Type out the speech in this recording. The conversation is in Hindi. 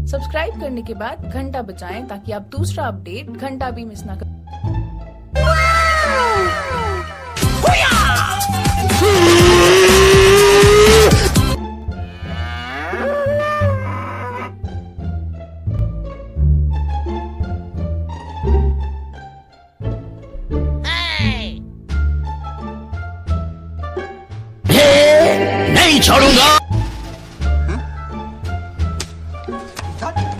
सब्सक्राइब करने के बाद घंटा बजाएं ताकि आप दूसरा अपडेट घंटा भी मिस ना करें। नहीं छोड़ूंगा।